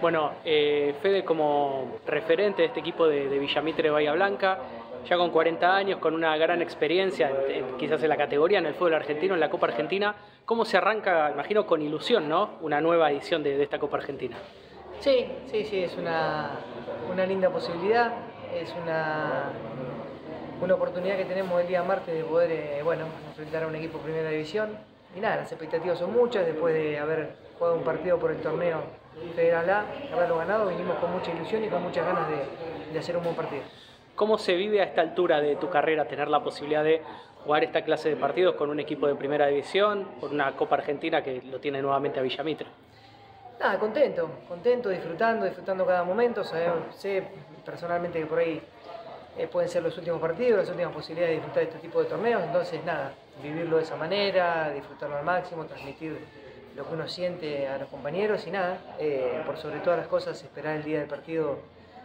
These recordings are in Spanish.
Bueno, Fede, como referente de este equipo de Villamitre de Bahía Blanca, ya con 40 años, con una gran experiencia quizás en la categoría, en el fútbol argentino, en la Copa Argentina, ¿cómo se arranca, imagino con ilusión, ¿no? Una nueva edición de esta Copa Argentina. Sí, es una linda posibilidad, es una oportunidad que tenemos el día martes de poder enfrentar a un equipo de primera división. Y nada, las expectativas son muchas, después de haber jugado un partido por el torneo Federal A, haberlo ganado, vinimos con mucha ilusión y con muchas ganas de hacer un buen partido. ¿Cómo se vive a esta altura de tu carrera tener la posibilidad de jugar esta clase de partidos con un equipo de primera división, con una Copa Argentina que lo tiene nuevamente a Villamitre? Nada, contento, disfrutando cada momento. Sé personalmente que por ahí pueden ser los últimos partidos, las últimas posibilidades de disfrutar de este tipo de torneos, entonces nada, vivirlo de esa manera, disfrutarlo al máximo, transmitir lo que uno siente a los compañeros y nada, por sobre todas las cosas esperar el día del partido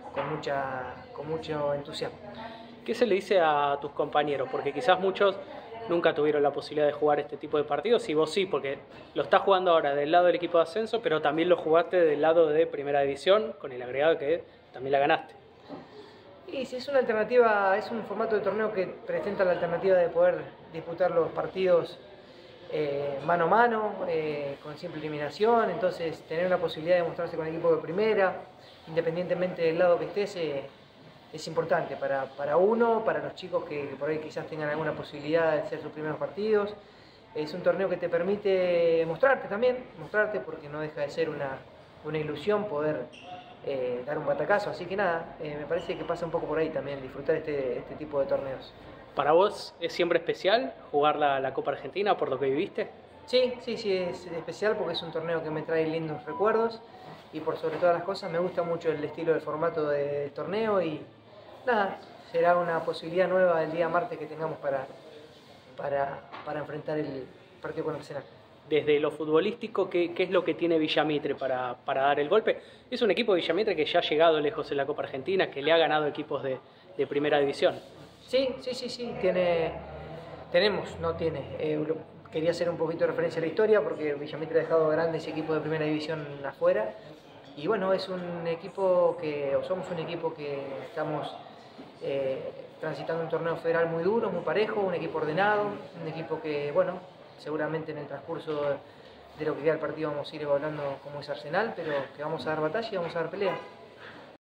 con mucho entusiasmo. ¿Qué se le dice a tus compañeros? Porque quizás muchos nunca tuvieron la posibilidad de jugar este tipo de partidos y vos sí, porque lo estás jugando ahora del lado del equipo de ascenso, pero también lo jugaste del lado de primera división, con el agregado que también la ganaste. Y si es una alternativa, es un formato de torneo que presenta la alternativa de poder disputar los partidos mano a mano, con simple eliminación, entonces tener la posibilidad de mostrarse con el equipo de primera, independientemente del lado que estés, es importante para uno, para los chicos que por ahí quizás tengan alguna posibilidad de hacer sus primeros partidos. Es un torneo que te permite mostrarte porque no deja de ser una ilusión poder dar un batacazo, así que nada, me parece que pasa un poco por ahí también, disfrutar este tipo de torneos. ¿Para vos es siempre especial jugar la Copa Argentina por lo que viviste? Sí, es especial porque es un torneo que me trae lindos recuerdos y por sobre todas las cosas me gusta mucho el estilo del formato del torneo y nada, será una posibilidad nueva el día martes que tengamos para enfrentar el partido con Arsenal. Desde lo futbolístico, ¿qué es lo que tiene Villamitre para dar el golpe? Es un equipo de Villamitre que ya ha llegado lejos en la Copa Argentina, que le ha ganado equipos de primera división. Sí, quería hacer un poquito de referencia a la historia porque Villamitre ha dejado grandes equipos de primera división afuera. Y bueno, somos un equipo que estamos transitando un torneo federal muy duro, muy parejo, un equipo ordenado, un equipo que, bueno, seguramente en el transcurso de lo que queda el partido vamos a ir evaluando cómo es Arsenal, pero que vamos a dar batalla y vamos a dar pelea.